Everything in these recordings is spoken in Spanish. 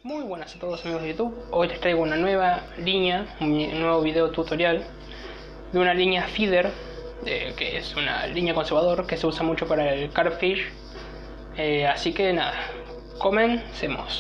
Muy buenas a todos amigos de YouTube. Hoy les traigo una nueva línea, un nuevo video tutorial de una línea feeder, que es una línea conservador que se usa mucho para el carpfish. Así que nada, comencemos.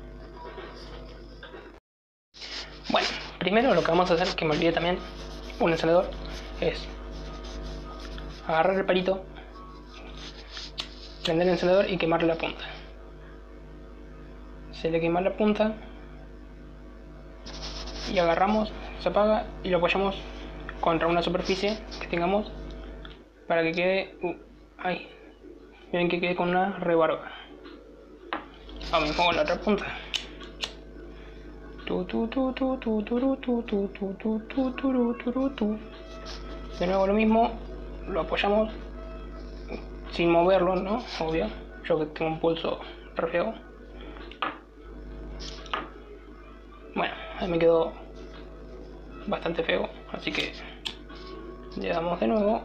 Bueno, primero lo que vamos a hacer, que me olvidé también, un encendedor, es agarrar el palito, prender el encendedor y quemarle la punta. Se le quema la punta y agarramos, se apaga y lo apoyamos contra una superficie que tengamos para que quede ahí, miren que quede con una rebarba. Ahora me pongo la otra punta, de nuevo lo mismo, lo apoyamos sin moverlo, ¿no? Obvio, yo que tengo un pulso re feo. Bueno, ahí me quedó bastante feo, así que le damos de nuevo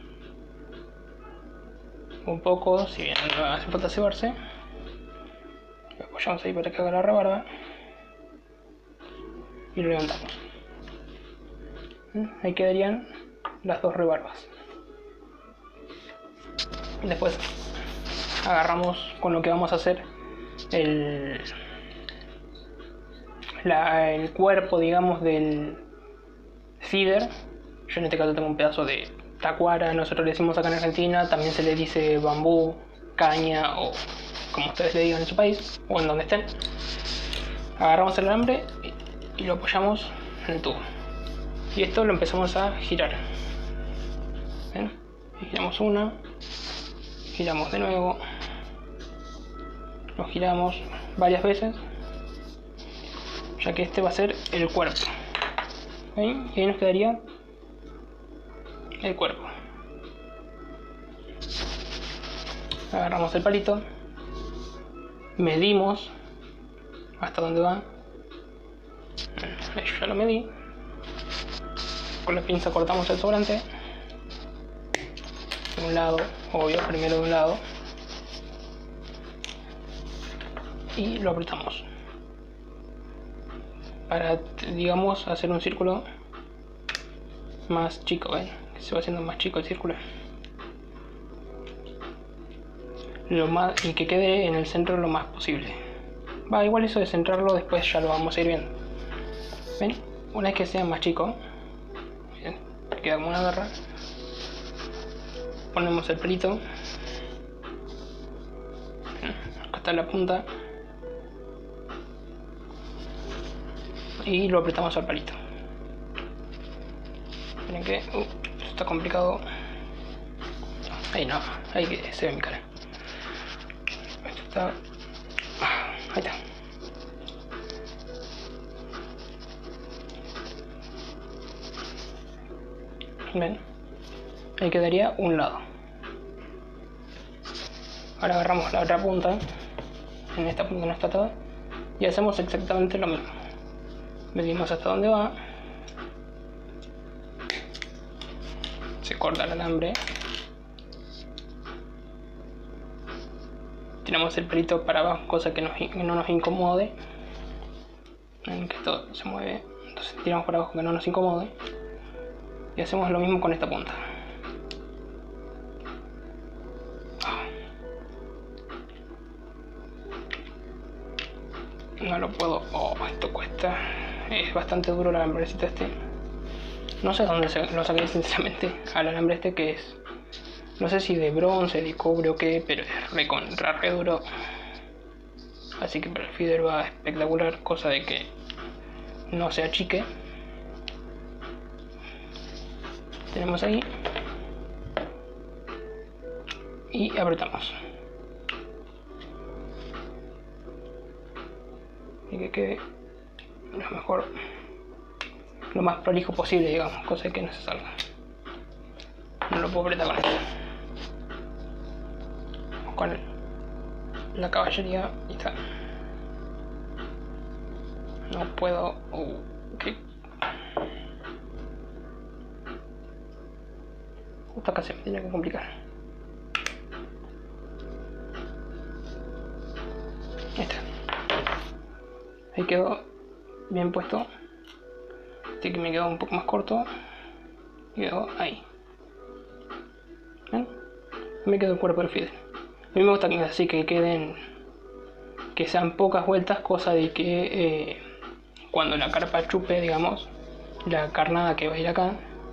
un poco, si bien no hace falta cebarse. Lo apoyamos ahí para que haga la rebarba y lo levantamos. Ahí quedarían las dos rebarbas. Después agarramos con lo que vamos a hacer el cuerpo, digamos, del feeder. Yo en este caso tengo un pedazo de tacuara, nosotros le decimos acá en Argentina, también se le dice bambú, caña o como ustedes le digan en su país o en donde estén. Agarramos el alambre y lo apoyamos en el tubo y esto lo empezamos a girar. ¿Ven? Y giramos una, giramos de nuevo, lo giramos varias veces, ya que este va a ser el cuerpo. ¿Ven? Y ahí nos quedaría el cuerpo. Agarramos el palito, medimos hasta dónde va. Yo ya lo medí. Con la pinza cortamos el sobrante de un lado, obvio, primero de un lado, y lo apretamos para, digamos, hacer un círculo más chico. ¿Ven? Que se va haciendo más chico el círculo, y que quede en el centro lo más posible. Igual eso de centrarlo después ya lo vamos a ir viendo. ¿Ven? Una vez que sea más chico, bien, queda como una garra, ponemos el pelito, acá está la punta, y lo apretamos al palito. Miren que esto está complicado. Ahí no, ahí que se ve mi cara. Esto está, ahí está. Ven, ahí quedaría un lado. Ahora agarramos la otra punta, en esta punta no está atada, y hacemos exactamente lo mismo. Medimos hasta dónde va, se corta el alambre, tiramos el pelito para abajo, cosa que no nos incomode. Ven que esto se mueve, entonces tiramos para abajo que no nos incomode, y hacemos lo mismo con esta punta. No lo puedo, esto cuesta, es bastante duro el alambrecito este. No sé dónde lo saqué sinceramente al alambre este, que es, no sé si de bronce, de cobre o qué, pero es re duro. Así que para el feeder va espectacular, cosa de que no se achique. Tenemos ahí y apretamos y que quede lo mejor, lo más prolijo posible, digamos, cosa de que no se salga. No lo puedo apretar con esto, con la caballería y está. No puedo. ¿Qué? Justo acá se me tiene que complicar. Ahí está. Ahí quedó bien puesto. Este que me quedó un poco más corto. Quedó ahí. ¿Ven? Me quedó el cuerpo del feeder. A mí me gusta que así que queden, que sean pocas vueltas, cosa de que cuando la carpa chupe, digamos, la carnada que va a ir acá,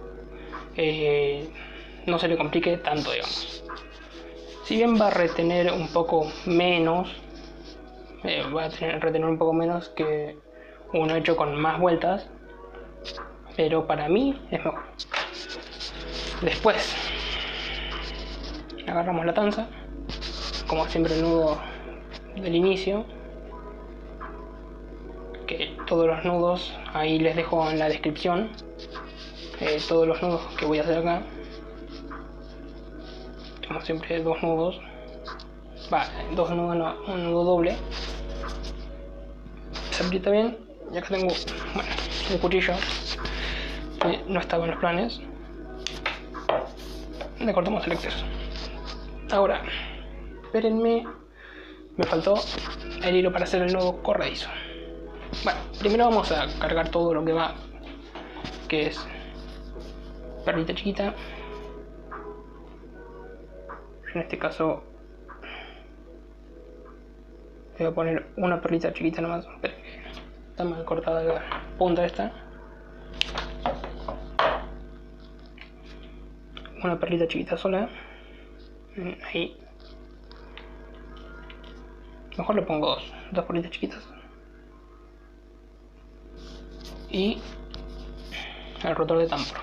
no se le complique tanto, digamos. Si bien va a retener un poco menos, va a retener un poco menos que uno hecho con más vueltas, pero para mí es mejor. Después agarramos la tanza, como siempre el nudo del inicio, que todos los nudos ahí les dejo en la descripción, todos los nudos que voy a hacer acá. Como siempre dos nudos, dos nudos no, un nudo doble, se aprieta bien. Y acá tengo, bueno, un cuchillo que no estaba en los planes, le cortamos el exceso. Ahora, espérenme, me faltó el hilo para hacer el nudo corredizo. Bueno, primero vamos a cargar todo lo que va, que es perlita chiquita. En este caso le voy a poner una perlita chiquita nomás, pero está mal cortada la punta esta. Una perlita chiquita sola, ahí. Mejor le pongo dos perlitas chiquitas. Y el rotor de tambor.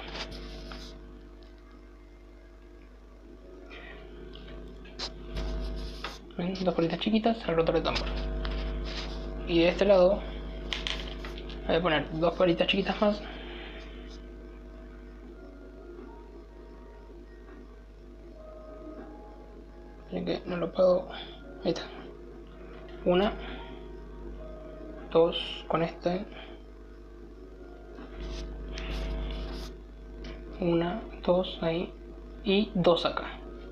¿Ven? Dos perlitas chiquitas, el rotor de tambor. Y de este lado voy a poner dos perlitas chiquitas más. Así que no lo puedo. Ahí está. Una, dos con este. Una, dos ahí. Y dos acá.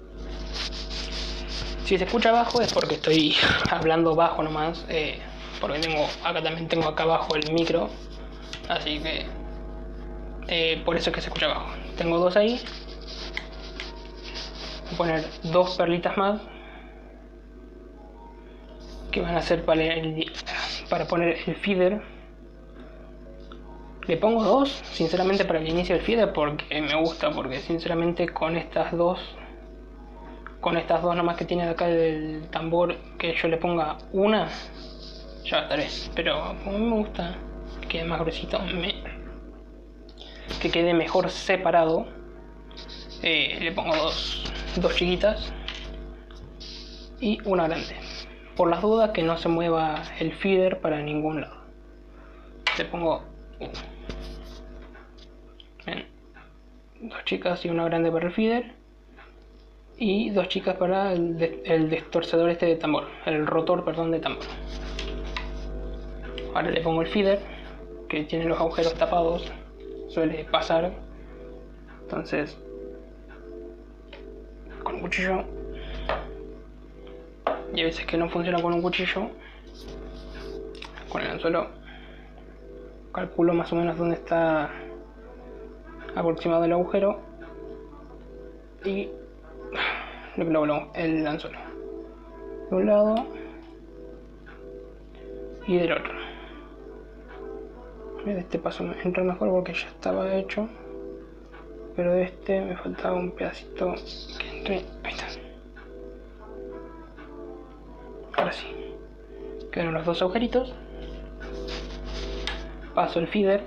Si se escucha bajo es porque estoy hablando bajo nomás, porque acá también tengo acá abajo el micro, así que por eso es que se escucha bajo. Tengo dos ahí. Voy a poner dos perlitas más que van a ser para poner el feeder. Le pongo dos, sinceramente, para el inicio del feeder porque me gusta, porque sinceramente con estas dos nomás que tiene acá del tambor, que yo le ponga una, ya estaré. Pero como a mí me gusta que quede más gruesito, que quede mejor separado, le pongo dos chiquitas y una grande, por las dudas que no se mueva el feeder para ningún lado. Le pongo dos chicas y una grande para el feeder, y dos chicas para el destorcedor este de tambor, el rotor, perdón, de tambor. Ahora le pongo el feeder, que tiene los agujeros tapados, suele pasar. Entonces, con un cuchillo, y a veces que no funciona con un cuchillo, con el anzuelo calculo más o menos dónde está aproximado el agujero y le clavo el anzuelo de un lado y del otro. De este paso me entra mejor porque ya estaba hecho, pero de este me faltaba un pedacito que entre. Ahí está. Ahora sí, quedaron los dos agujeritos. Paso el feeder,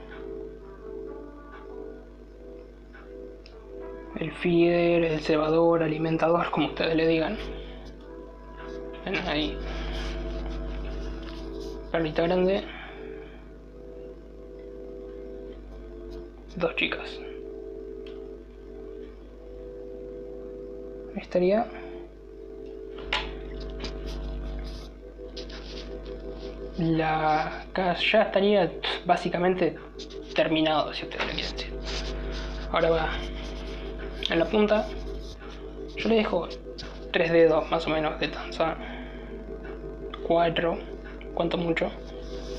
el cebador, alimentador, como ustedes le digan. Ven ahí, perlita grande, dos chicas. Ahí estaría. Acá ya estaría básicamente terminado, si ustedes lo quieren decir. Ahora va en la punta. Yo le dejo 3 dedos más o menos de tanza, 4, cuanto mucho.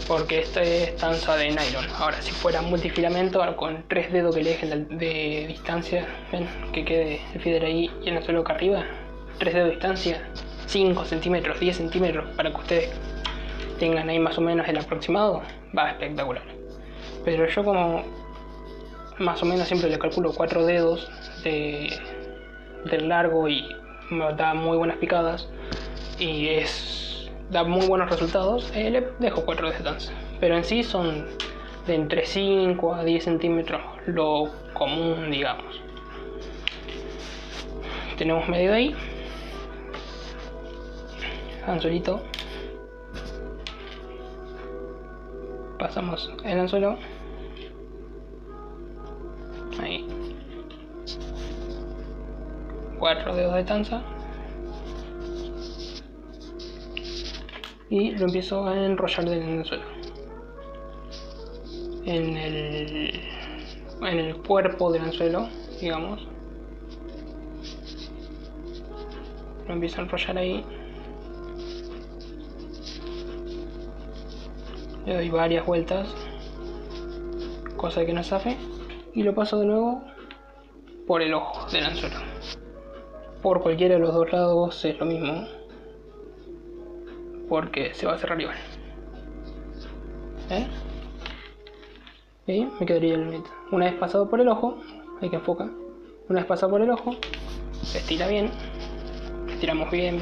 porque esta es tanza de nylon. Ahora, si fuera multifilamento, con 3 dedos que le dejen de distancia, ven que quede el feeder ahí y el anzuelo acá arriba, 3 dedos de distancia, 5 centímetros, 10 centímetros, para que ustedes tengan ahí más o menos el aproximado, va espectacular. Pero yo, como más o menos siempre le calculo 4 dedos del largo, y me da muy buenas picadas y da muy buenos resultados, le dejo 4 de distancia. Pero en sí son de entre 5 a 10 centímetros lo común, digamos. Tenemos medio ahí, anzuelito, pasamos el anzuelo ahí, 4 dedos de tanza, y lo empiezo a enrollar del anzuelo en el cuerpo del anzuelo, digamos. Lo empiezo a enrollar ahí, le doy varias vueltas, cosa que no zafe, y lo paso de nuevo por el ojo del anzuelo. Por cualquiera de los dos lados es lo mismo, porque se va a cerrar igual. Y me quedaría el nudito. Una vez pasado por el ojo, hay que enfocar. Una vez pasado por el ojo, se estira bien, estiramos bien.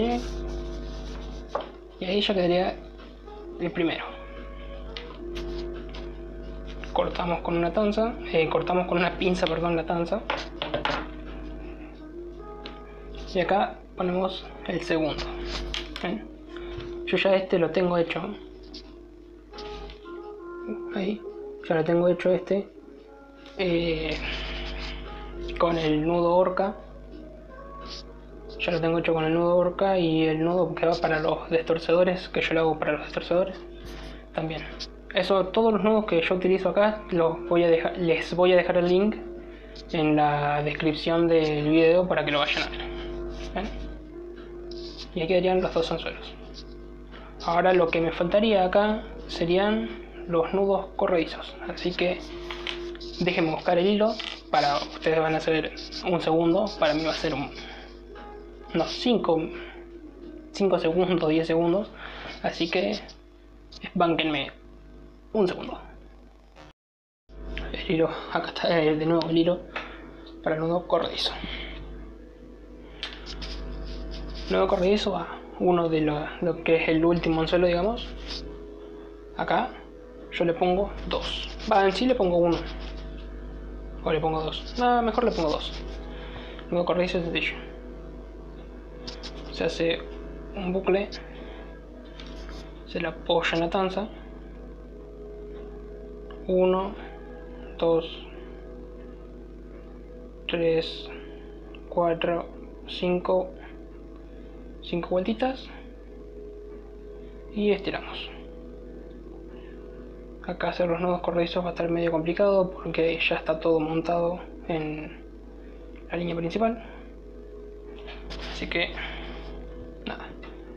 Y ahí ya quedaría el primero. Cortamos con una pinza, la tanza. Y acá ponemos el segundo. Yo ya lo tengo hecho. Ahí, ya lo tengo hecho con el nudo horca. Ya lo tengo hecho con el nudo horca, y el nudo que va para los destorcedores, que yo lo hago para los destorcedores también. Eso, todos los nudos que yo utilizo acá les voy a dejar el link en la descripción del video para que lo vayan a ver. ¿Ven? Y aquí quedarían los dos anzuelos. Ahora lo que me faltaría acá serían los nudos corredizos, así que déjenme buscar el hilo. Para ustedes van a ser un segundo, para mí va a ser unos 5 segundos, 10 segundos, así que bánquenme un segundo. El hilo, acá está de nuevo el hilo para el nudo corredizo. Nudo corredizo va uno de lo que es el último anzuelo, digamos. Acá yo le pongo 2. En sí le pongo 1. O le pongo 2. No, mejor le pongo 2. Nudo corredizo es sencillo. Se hace un bucle, se le apoya en la tanza. 1, 2, 3, 4, 5 vueltitas, y estiramos. Acá hacer los nudos corredizos va a estar medio complicado porque ya está todo montado en la línea principal, así que nada.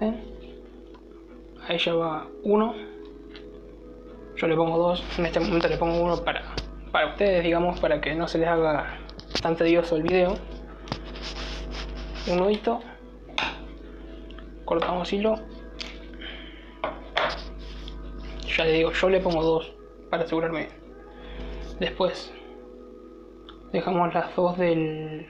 Ahí ya va 1. Yo le pongo 2, en este momento le pongo 1 para ustedes, digamos, para que no se les haga tan tedioso el video. Un nudito, cortamos hilo. Ya les digo, yo le pongo 2 para asegurarme. Después dejamos las dos del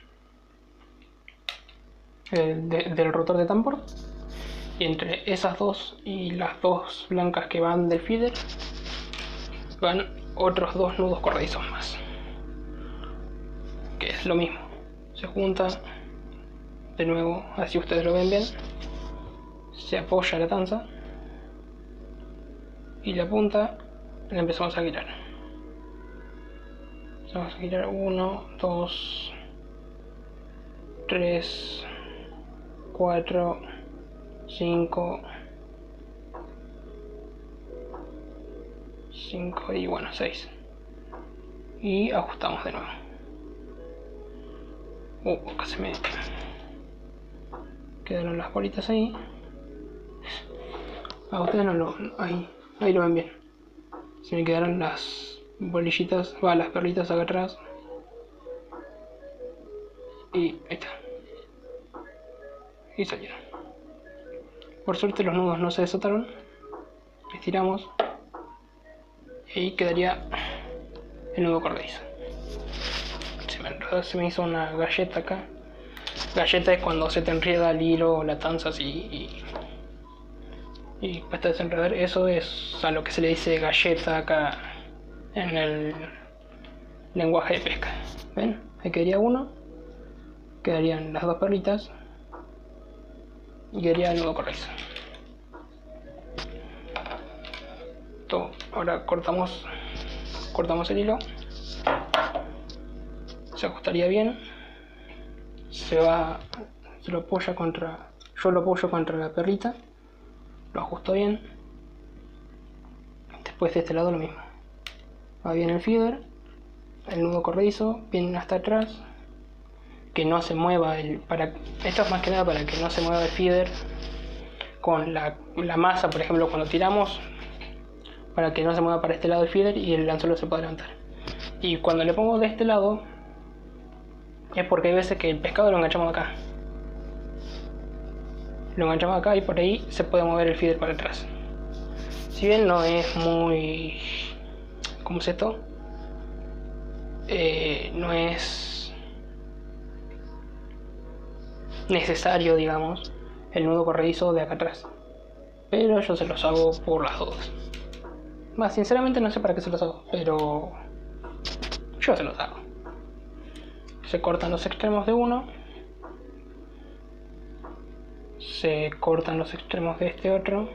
rotor de tambor, y entre esas dos y las dos blancas que van del feeder van otros 2 nudos corredizos más, que es lo mismo. Se junta de nuevo, así ustedes lo ven bien. Se apoya la tanza y la punta la empezamos a girar. Vamos a girar 1, 2, 3, 4, 5 y bueno, 6. Y ajustamos de nuevo. Acá se me quedaron las bolitas ahí. A ustedes no lo... ahí. Ahí lo ven bien. Se me quedaron las bolillitas, las perlitas acá atrás. Y ahí está. Y salieron. Por suerte los nudos no se desataron. Estiramos. Y ahí quedaría el nudo corredizo. Se me hizo una galleta acá. Galleta es cuando se te enreda el hilo o la tanza así y cuesta desenredar. Eso es a lo que se le dice galleta acá en el lenguaje de pesca. ¿Ven? Ahí quedaría uno. Quedarían las dos perlitas. Y quedaría el nudo corredizo. Ahora cortamos el hilo. Se ajustaría bien. Yo lo apoyo contra la perlita. Lo ajusto bien. Después de este lado lo mismo. Va bien el feeder. El nudo corredizo viene hasta atrás. Que no se mueva esto es más que nada para que no se mueva el feeder con la masa, por ejemplo, cuando tiramos, para que no se mueva para este lado el feeder y el anzuelo se pueda levantar. Y cuando le pongo de este lado es porque hay veces que el pescado lo enganchamos acá. Lo enganchamos acá y por ahí se puede mover el feeder para atrás. Si bien no es muy... ¿Cómo es esto? No es necesario, digamos, el nudo corredizo de acá atrás. Pero yo se los hago por las dudas. Sinceramente no sé para qué se los hago, pero yo se los hago. Se cortan los extremos de uno. Se cortan los extremos de este otro.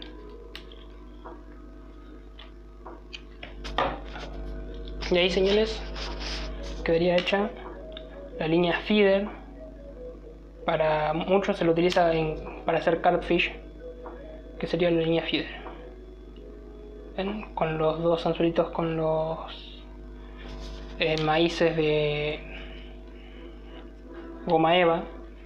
Y ahí, señores, quedaría hecha la línea feeder. Para muchos se lo utiliza para hacer carpfish, que sería la línea feeder. ¿Ven? Con los dos anzuelitos, con los maíces de goma eva.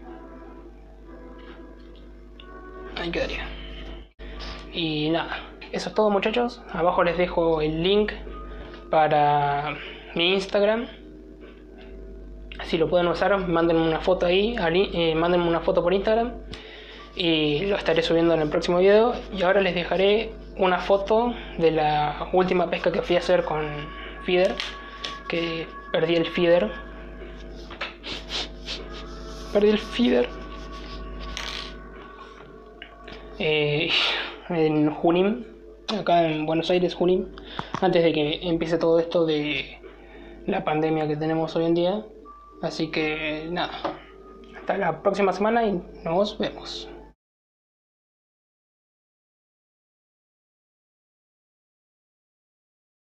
Ahí quedaría. Y nada, eso es todo, muchachos. Abajo les dejo el link para mi Instagram. Si lo pueden usar, mándenme una foto ahí, mándenme una foto por Instagram y lo estaré subiendo en el próximo video. Y ahora les dejaré una foto de la última pesca que fui a hacer con feeder, que perdí el feeder. En Junín, acá en Buenos Aires, Junín, antes de que empiece todo esto de la pandemia que tenemos hoy en día. Así que nada, hasta la próxima semana y nos vemos.